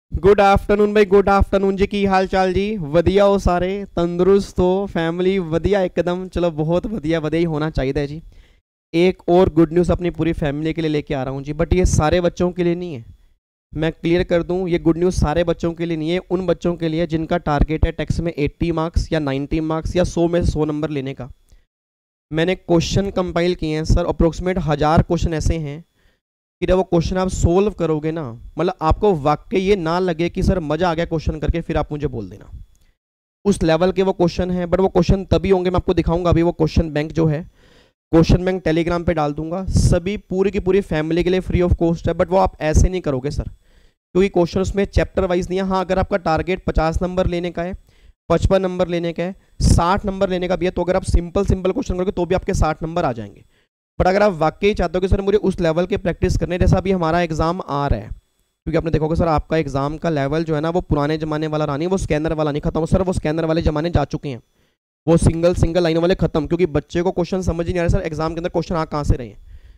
Good afternoon भाई, good afternoon जी। की हाल चाल जी? वधिया हो सारे? तंदुरुस्त हो? फैमिली वधिया एकदम? चलो बहुत वधिया वधिया ही होना चाहिए जी। एक और गुड न्यूज़ अपनी पूरी फैमिली के लिए लेके आ रहा हूँ जी, बट ये सारे बच्चों के लिए नहीं है। मैं क्लियर कर दूं, ये गुड न्यूज़ सारे बच्चों के लिए नहीं है। उन बच्चों के लिए जिनका टारगेट है टेक्स्ट में 80 मार्क्स या 90 मार्क्स या 100 में से 100 नंबर लेने का। मैंने क्वेश्चन कंपाइल किए हैं सर, अप्रोक्सीमेट 1000 क्वेश्चन ऐसे हैं कि जब वो क्वेश्चन आप सोल्व करोगे ना, मतलब आपको वाकई ये ना लगे कि सर मजा आ गया क्वेश्चन करके, फिर आप मुझे बोल देना। उस लेवल के वो क्वेश्चन है, बट वो क्वेश्चन तभी होंगे, मैं आपको दिखाऊंगा अभी। वो क्वेश्चन बैंक जो है, क्वेश्चन बैंक टेलीग्राम पे डाल दूंगा, सभी पूरी की पूरी फैमिली के लिए फ्री ऑफ कॉस्ट है। बट वो आप ऐसे नहीं करोगे सर, क्योंकि क्वेश्चन उसमें चैप्टर वाइज नहीं है। हाँ, अगर आपका टारगेट 50 नंबर लेने का है, 55 नंबर लेने का है, 60 नंबर लेने का भी है, तो अगर आप सिंपल सिंपल क्वेश्चन करोगे तो भी आपके 60 नंबर आ जाएंगे। बट अगर आप वाकई चाहते हो कि सर मुझे उस लेवल के प्रैक्टिस करने, जैसा अभी हमारा एग्जाम आ रहा है, क्योंकि आपने देखोगे सर आपका एग्जाम का लेवल जो है ना, वो पुराने जमाने वाला रहा नहीं, वो स्कैनर वाला नहीं खत्म सर, वो स्कैनर वाले जमाने जा चुके हैं, वो सिंगल सिंगल लाइन वाले खत्म। क्योंकि बच्चे को क्वेश्चन समझ ही नहीं आ रहा सर एग्जाम के अंदर क्वेश्चन आ कहाँ से रहे हैं,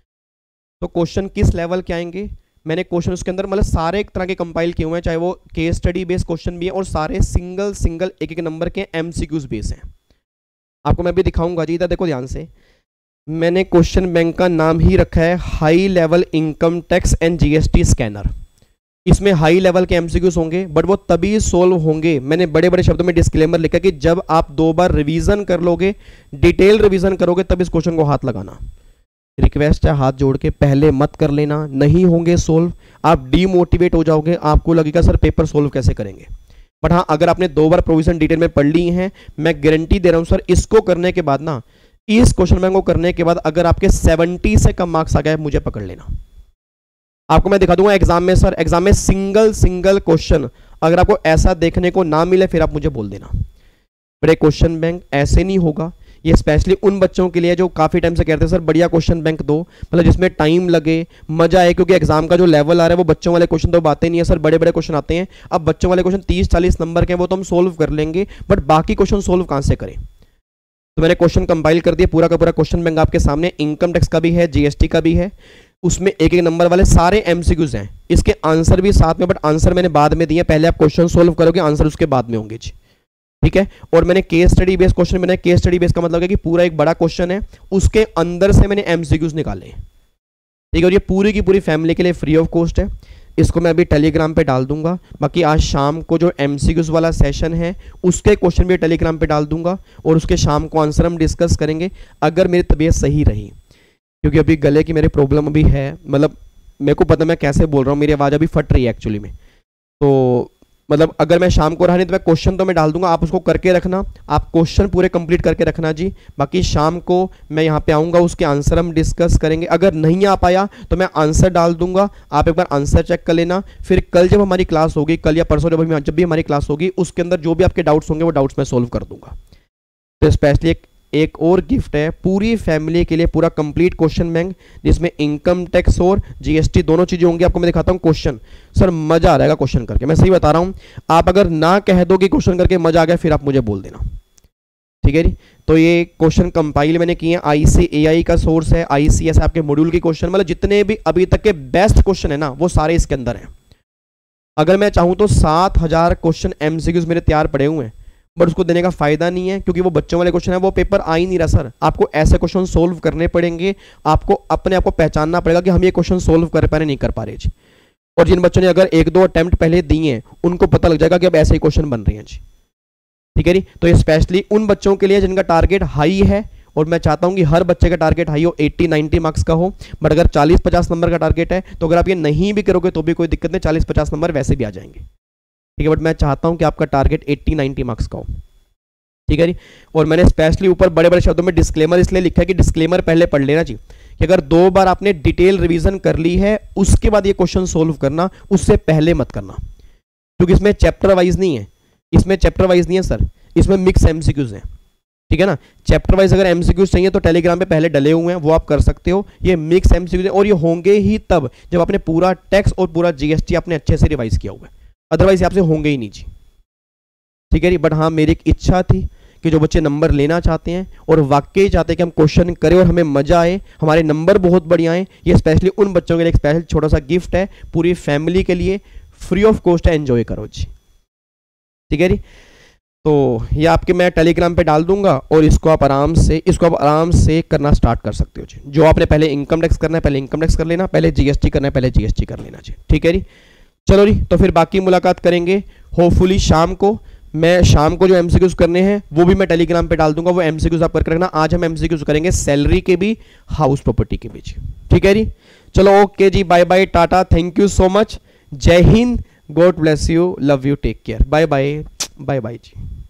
तो क्वेश्चन किस लेवल के आएंगे। मैंने क्वेश्चन उसके अंदर मतलब सारे एक तरह के कंपाइल किए हुए हैं, चाहे वो केस स्टडी बेस्ड क्वेश्चन भी है और सारे सिंगल सिंगल एक एक नंबर के एमसीक्यूज बेस हैं। आपको मैं भी दिखाऊंगा जी, इधर देखो ध्यान से। मैंने क्वेश्चन बैंक का नाम ही रखा है high level income tax and GST scanner. इसमें हाई लेवल के एमसीक्यूज होंगे, बट वो तभी सोल्व होंगे, मैंने बड़े बड़े शब्दों में डिस्क्लेमर लिखा कि जब आप 2 बार रिवीजन कर लोगे, डिटेल रिवीजन करोगे, तब इस क्वेश्चन को हाथ लगाना। रिक्वेस्ट है हाथ जोड़ के, पहले मत कर लेना, नहीं होंगे सोल्व, आप डीमोटिवेट हो जाओगे, आपको लगेगा सर पेपर सोल्व कैसे करेंगे। बट हाँ, अगर आपने 2 बार प्रोविजन डिटेल में पढ़ ली है, मैं गारंटी दे रहा हूं सर, इसको करने के बाद ना, इस क्वेश्चन बैंक को करने के बाद अगर आपके 70 से कम मार्क्स आ गए, मुझे पकड़ लेना। आपको मैं दिखा दूंगा एग्जाम में सर, एग्जाम में सिंगल सिंगल क्वेश्चन अगर आपको ऐसा देखने को ना मिले, फिर आप मुझे बोल देना। बड़े क्वेश्चन बैंक ऐसे नहीं होगा, ये स्पेशली उन बच्चों के लिए जो काफी टाइम से कहते हैं सर बढ़िया क्वेश्चन बैंक दो, मतलब जिसमें टाइम लगे, मजा आए। क्योंकि एग्जाम का जो लेवल आ रहा है वो बच्चों वाले क्वेश्चन तो बातें नहीं है सर, बड़े बड़े क्वेश्चन आते हैं। अब बच्चों वाले क्वेश्चन 30-40 नंबर के हैं, वो तो हम सोल्व कर लेंगे, बट बाकी क्वेश्चन सोल्व कहां से करें। तो मैंने क्वेश्चन कंपाइल कर दिया, पूरा का पूरा क्वेश्चन बैंक आपके सामने, इनकम टैक्स का भी है, जीएसटी का भी है, उसमें एक एक नंबर वाले सारे एमसीक्यूज हैं, इसके आंसर भी साथ में, बट आंसर मैंने बाद में दिए, पहले आप क्वेश्चन सोल्व करोगे, आंसर उसके बाद में होंगे जी, ठीक है। और मैंने केस स्टडी बेस्ड क्वेश्चन बनाया। केस स्टडी बेस्ड का मतलब है कि पूरा एक बड़ा क्वेश्चन है, उसके अंदर से मैंने एमसीक्यूज निकाले, ठीक है। और ये पूरी की पूरी फैमिली के लिए फ्री ऑफ कॉस्ट है। इसको मैं अभी टेलीग्राम पे डाल दूंगा। बाकी आज शाम को जो एमसीक्यूज वाला सेशन है, उसके क्वेश्चन भी टेलीग्राम पे डाल दूंगा, और उसके शाम को आंसर हम डिस्कस करेंगे, अगर मेरी तबीयत सही रही। क्योंकि अभी गले की मेरी प्रॉब्लम अभी है, मतलब मेरे को पता मैं कैसे बोल रहा हूँ, मेरी आवाज़ अभी फट रही है एक्चुअली में। तो मतलब अगर मैं शाम को रहा नहीं तो मैं क्वेश्चन तो मैं डाल दूंगा, आप उसको करके रखना, आप क्वेश्चन पूरे कंप्लीट करके रखना जी। बाकी शाम को मैं यहाँ पे आऊँगा, उसके आंसर हम डिस्कस करेंगे। अगर नहीं आ पाया तो मैं आंसर डाल दूंगा, आप एक बार आंसर चेक कर लेना। फिर कल जब हमारी क्लास होगी, कल या परसों जब भी हमारी क्लास होगी, उसके अंदर जो भी आपके डाउट्स होंगे वो डाउट्स मैं सोल्व कर दूंगा। तो स्पेशली एक और गिफ्ट है पूरी फैमिली के लिए, पूरा कंप्लीट क्वेश्चन बैंक, जिसमें इनकम टैक्स और जीएसटी दोनों चीजें होंगी। आपको मैं दिखाता हूं क्वेश्चन, सर मजा आ जाएगा क्वेश्चन करके, मैं सही बता रहा हूं। आप अगर ना कह दो कि क्वेश्चन करके मजा आ गया, फिर आप मुझे बोल देना, ठीक है जी। तो ये क्वेश्चन कंपाइल मैंने किए हैं, ICAI का सोर्स है, ICS आपके मॉड्यूल के क्वेश्चन, मतलब जितने भी अभी तक के बेस्ट क्वेश्चन है ना, वो सारे इसके अंदर हैं। अगर मैं चाहूं तो 7000 क्वेश्चन एमसीक्यूज मेरे तैयार पड़े हुए हैं, बट उसको देने का फायदा नहीं है, क्योंकि वो बच्चों वाले क्वेश्चन है, वो पेपर आ ही नहीं रहा सर। आपको ऐसे क्वेश्चन सोल्व करने पड़ेंगे, आपको अपने आप को पहचानना पड़ेगा कि हम ये क्वेश्चन सोल्व कर पा रहे नहीं कर पा रहे जी। और जिन बच्चों ने अगर 1-2 अटेम्प्ट पहले दिए हैं, उनको पता लग जाएगा कि अब ऐसे ही क्वेश्चन बन रहे हैं जी, ठीक है जी। तो ये स्पेशली उन बच्चों के लिए जिनका टारगेट हाई है, और मैं चाहता हूं कि हर बच्चे का टारगेट हाई हो, 80-90 मार्क्स का हो। बट अगर 40-50 नंबर का टारगेट है, तो अगर आप ये नहीं भी करोगे तो भी कोई दिक्कत नहीं, 40-50 नंबर वैसे भी आ जाएंगे, ठीक है। बट मैं चाहता हूं कि आपका टारगेट 80-90 मार्क्स का हो, ठीक है जी। और मैंने स्पेशली ऊपर बड़े बड़े शब्दों में डिस्क्लेमर इसलिए लिखा है कि डिस्क्लेमर पहले पढ़ लेना जी, कि अगर 2 बार आपने डिटेल रिवीजन कर ली है, उसके बाद ये क्वेश्चन सोल्व करना, उससे पहले मत करना। क्योंकि इसमें चैप्टर वाइज नहीं है, इसमें चैप्टर वाइज नहीं है सर, इसमें मिक्स एमसीक्यूज हैं, ठीक है ना। चैप्टर वाइज अगर एमसीक्यूज चाहिए तो टेलीग्राम पे पहले डले हुए हैं, वो आप कर सकते हो। ये मिक्स एमसीक्यूज हैं, और ये होंगे ही तब जब आपने पूरा टैक्स और पूरा जीएसटी आपने अच्छे से रिवाइज किया हुआ है, अदरवाइज आपसे होंगे ही नहीं जी, ठीक है जी। बट हाँ, मेरी एक इच्छा थी कि जो बच्चे नंबर लेना चाहते हैं और वाकई चाहते हैं कि हम क्वेश्चन करें और हमें मजा आए, हमारे नंबर बहुत बढ़िया आए, ये स्पेशली उन बच्चों के लिए एक स्पेशल छोटा सा गिफ्ट है पूरी फैमिली के लिए, फ्री ऑफ कॉस्ट है, एंजॉय करो जी। ठीक है जी। तो ये आपके मैं टेलीग्राम पे डाल दूंगा और इसको आप आराम से करना स्टार्ट कर सकते हो जी। जो आपने पहले इनकम टैक्स करना है पहले इनकम टैक्स कर लेना, पहले जीएसटी करना है पहले जीएसटी कर लेना जी। ठीक है जी। चलो जी, तो फिर बाकी मुलाकात करेंगे होपफुली शाम को। मैं शाम को जो एमसीक्यूज करने हैं वो भी मैं टेलीग्राम पे डाल दूंगा, वो एमसीक्यूज आप करके रखना। आज हम एमसीक्यूज करेंगे सैलरी के भी, हाउस प्रॉपर्टी के भी जी। ठीक है जी। चलो ओके जी, bye bye, tata, thank you so much, जय हिंद, god bless you, love you, take care, bye bye, bye bye ji.